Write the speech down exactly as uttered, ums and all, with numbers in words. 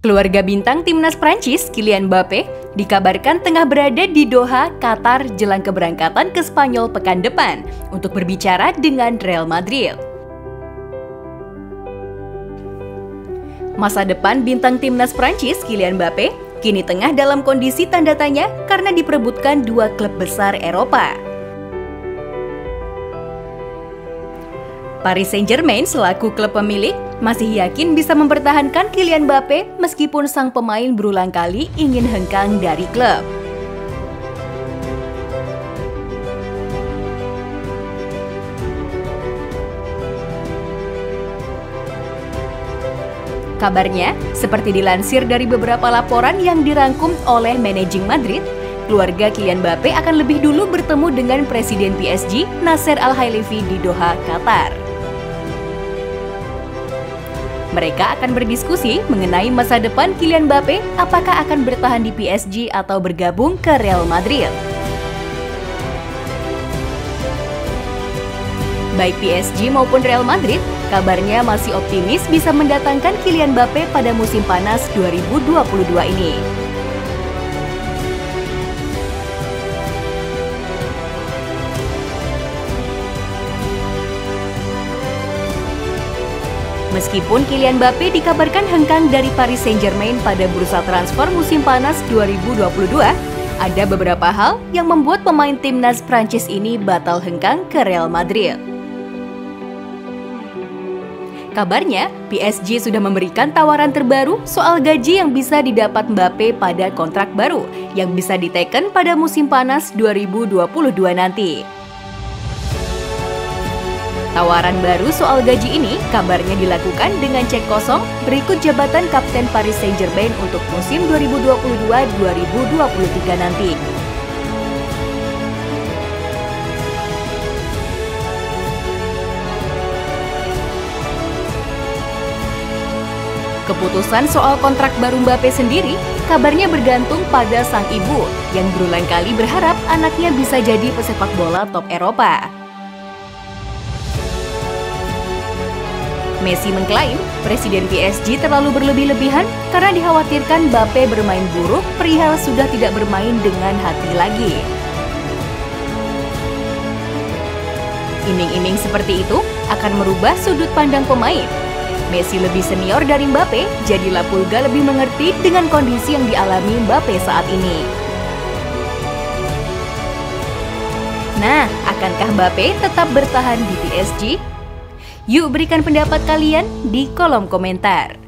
Keluarga bintang timnas Prancis, Kylian Mbappé, dikabarkan tengah berada di Doha, Qatar jelang keberangkatan ke Spanyol pekan depan untuk berbicara dengan Real Madrid. Masa depan bintang timnas Prancis, Kylian Mbappé, kini tengah dalam kondisi tanda tanya karena diperebutkan dua klub besar Eropa. Paris Saint-Germain selaku klub pemilik masih yakin bisa mempertahankan Kylian Mbappé meskipun sang pemain berulang kali ingin hengkang dari klub. Kabarnya, seperti dilansir dari beberapa laporan yang dirangkum oleh Managing Madrid, keluarga Kylian Mbappé akan lebih dulu bertemu dengan Presiden P S G, Nasser Al-Khelaifi di Doha, Qatar. Mereka akan berdiskusi mengenai masa depan Kylian Mbappé, apakah akan bertahan di P S G atau bergabung ke Real Madrid. Baik P S G maupun Real Madrid, kabarnya masih optimis bisa mendatangkan Kylian Mbappé pada musim panas dua ribu dua puluh dua ini. Meskipun Kylian Mbappé dikabarkan hengkang dari Paris Saint-Germain pada bursa transfer musim panas dua ribu dua puluh dua, ada beberapa hal yang membuat pemain timnas Prancis ini batal hengkang ke Real Madrid. Kabarnya, P S G sudah memberikan tawaran terbaru soal gaji yang bisa didapat Mbappé pada kontrak baru yang bisa diteken pada musim panas dua ribu dua puluh dua nanti. Tawaran baru soal gaji ini kabarnya dilakukan dengan cek kosong berikut jabatan Kapten Paris Saint-Germain untuk musim dua ribu dua puluh dua dua ribu dua puluh tiga nanti. Keputusan soal kontrak baru Mbappé sendiri kabarnya bergantung pada sang ibu yang berulang kali berharap anaknya bisa jadi pesepak bola top Eropa. Messi mengklaim Presiden P S G terlalu berlebih-lebihan karena dikhawatirkan Mbappé bermain buruk perihal sudah tidak bermain dengan hati lagi. Iming-iming seperti itu akan merubah sudut pandang pemain. Messi lebih senior dari Mbappé, jadilah Pulga lebih mengerti dengan kondisi yang dialami Mbappé saat ini. Nah, akankah Mbappé tetap bertahan di P S G? Yuk berikan pendapat kalian di kolom komentar.